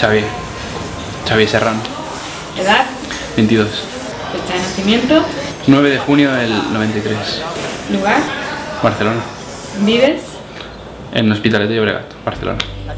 Xavi Serrano. ¿Edad? 22. Fecha de nacimiento. 9 de junio del 93. ¿Lugar? Barcelona. ¿Vives? En Hospitalet de Llobregat, Barcelona.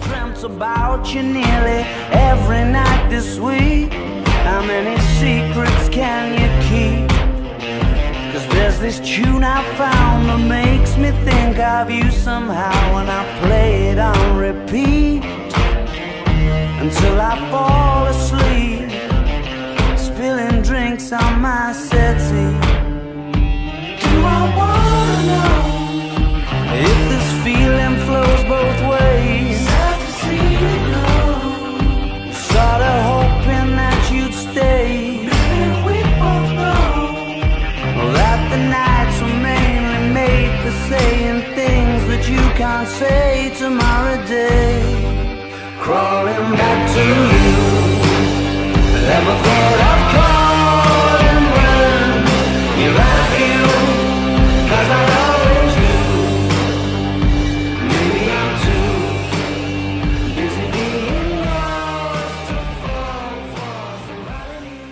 There's this tune I found that makes me think of you somehow, and I play it on repeat until I fall asleep, spilling drinks on my settee. Do I wanna know if this feeling flows both ways? Sad to see you go. Sorta hoping that you'd stay. We both know that the nights were mainly made for saying things that you can't say tomorrow day. Crawling back to you, never thought I'd call and run. You're right here, 'cause I always do. Maybe I'm too busy being lost to fall for somebody.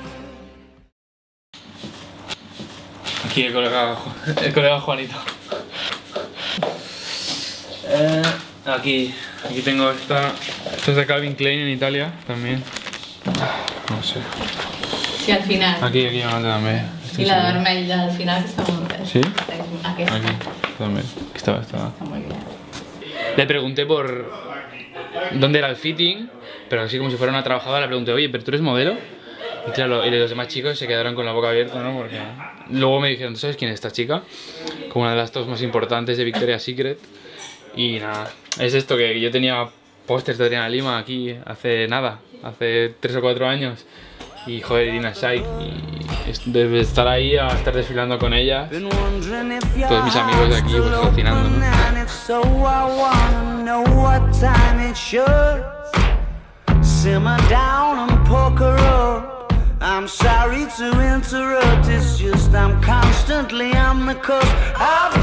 Aquí el colega Juanito. Aquí tengo esta es de Calvin Klein en Italia también. No sé. Sí, al final. Aquí también. Y la de vermella al final está muy bien. ¿Sí? Aquí también. Estaba. está muy bien. Le pregunté por dónde era el fitting, pero así como si fuera una trabajadora le pregunté, oye, ¿pero tú eres modelo? Y claro, y los demás chicos se quedaron con la boca abierta, ¿no? Porque luego me dijeron, ¿sabes quién es esta chica? Como una de las tops más importantes de Victoria's Secret. Y nada, es esto que yo tenía pósters de Adriana Lima aquí hace 3 o 4 años. Y joder, Irina Shayk, y debe estar ahí a estar desfilando con ella. Todos mis amigos de aquí pues cocinando, ¿no? I'm sorry to interrupt, it's just I'm constantly on the coast. I've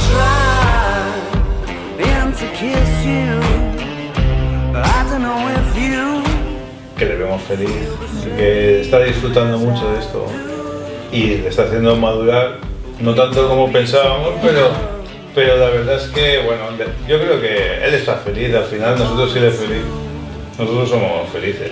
tried to kiss you, I don't know if you. Que le vemos feliz, que está disfrutando mucho de esto y le está haciendo madurar, no tanto como pensábamos, pero la verdad es que, bueno, yo creo que él está feliz, al final nosotros sí le feliz, nosotros somos felices.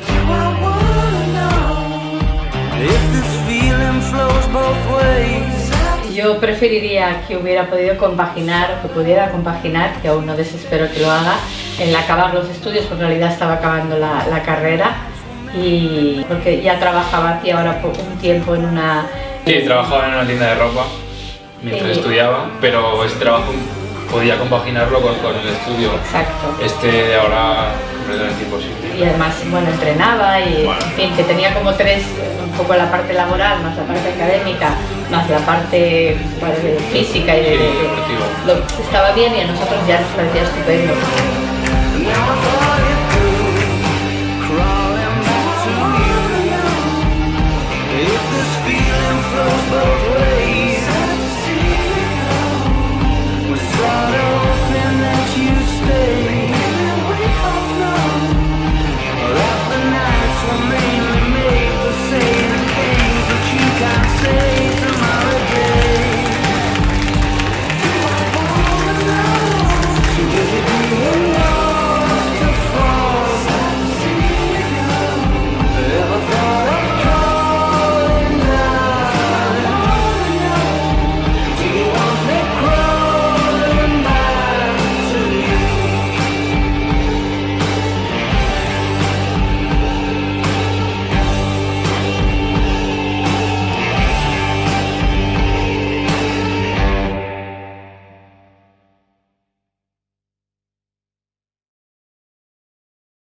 Yo preferiría que hubiera podido compaginar, o que pudiera compaginar, que aún no desespero que lo haga, en acabar los estudios, porque en realidad estaba acabando la carrera, y porque ya trabajaba aquí ahora por un tiempo en una... Sí, trabajaba en una tienda de ropa mientras estudiaba, pero ese trabajo podía compaginarlo con el estudio. Exacto. Este de ahora completamente imposible. Y además, bueno, entrenaba y, bueno, en fin, que tenía como tres, un poco la parte laboral, más la parte académica, más la parte, bueno, física y deportiva. Estaba bien y a nosotros ya nos parecía estupendo.